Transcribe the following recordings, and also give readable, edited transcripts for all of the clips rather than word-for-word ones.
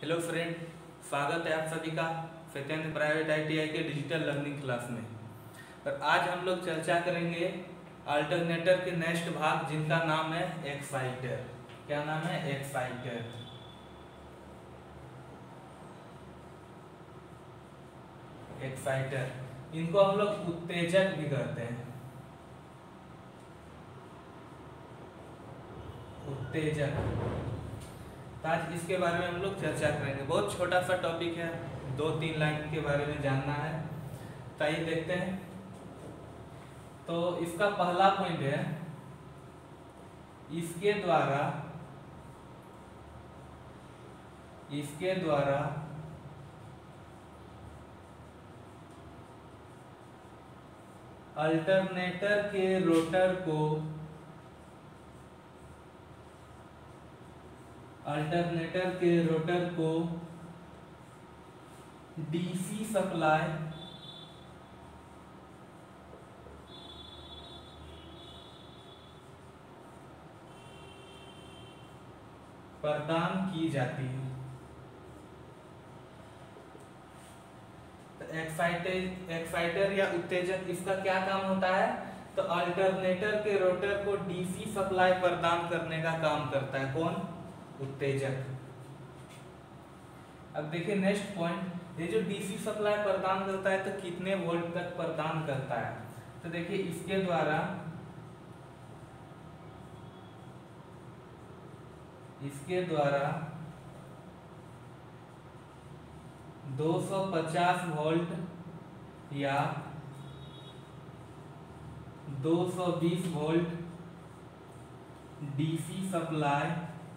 Hello friend, स्वागत है आप सभी का सत्येंद्र प्राइवेट ITI के डिजिटल लर्निंग क्लास में। और आज हम लोग चर्चा करेंगे अल्टरनेटर के नेक्स्ट भाग, जिनका नाम है एक्साइटर। क्या नाम है? एक्साइटर। एक्साइटर इनको हम लोग उत्तेजक भी कहते हैं। उत्तेजक। आज इसके बारे में हम लोग चर्चा करेंगे। बहुत छोटा सा टॉपिक है, 2-3 लाइन के बारे में जानना है। तो आइए देखते हैं। तो इसका पहला पॉइंट है, इसके द्वारा अल्टरनेटर के रोटर को डीसी सप्लाई प्रदान की जाती है। तो एक्साइटर या उत्तेजक, इसका क्या काम होता है? तो अल्टरनेटर के रोटर को डीसी सप्लाई प्रदान करने का काम करता है। कौन? उत्तेजक। अब देखिए नेक्स्ट पॉइंट, ये जो डीसी सप्लाई प्रदान करता है तो कितने वोल्ट तक प्रदान करता है? तो देखिए इसके द्वारा 250 वोल्ट या 220 वोल्ट डीसी सप्लाई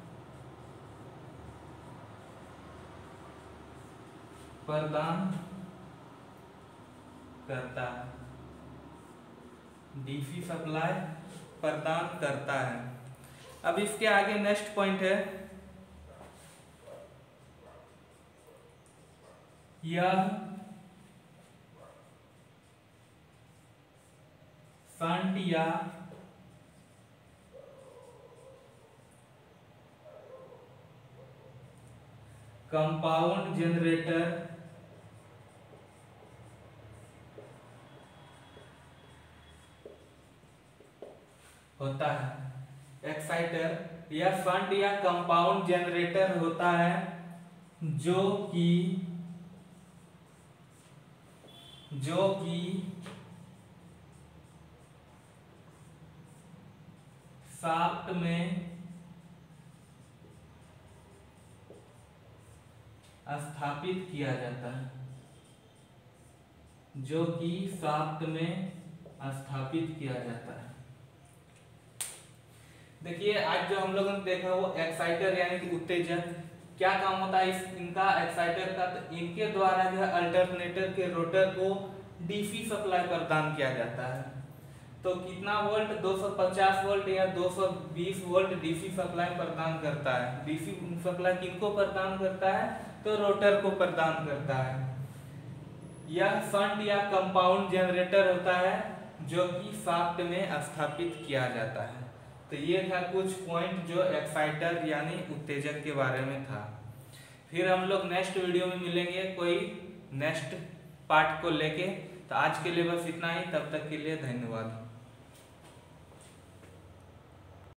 प्रदान करता है। डीसी सप्लाई प्रदान करता है। अब इसके आगे नेक्स्ट पॉइंट है, यह शंट या कंपाउंड जनरेटर होता है। एक्साइटर या शंट या कंपाउंड जनरेटर होता है जो कि शाफ्ट में स्थापित किया जाता है। देखिए आज जो हम लोगों ने देखा वो एक्साइटर यानी कि उत्तेजक, क्या काम होता है इनका एक्साइटर का? तो इनके द्वारा जो है अल्टरनेटर के रोटर को डीसी सप्लाई प्रदान किया जाता है। तो कितना वोल्ट? 250 वोल्ट या 220 वोल्ट डीसी सप्लाई प्रदान करता है। डीसी सप्लाई किनको प्रदान करता है? तो रोटर को प्रदान करता है। यह शंट या कंपाउंड जनरेटर होता है जो कि शाफ्ट में स्थापित किया जाता है। तो ये था कुछ पॉइंट जो एक्साइटर यानी उत्तेजक के बारे में था। फिर हम लोग नेक्स्ट वीडियो में मिलेंगे कोई नेक्स्ट पार्ट को लेके। तो आज के लिए बस इतना ही। तब तक के लिए धन्यवाद।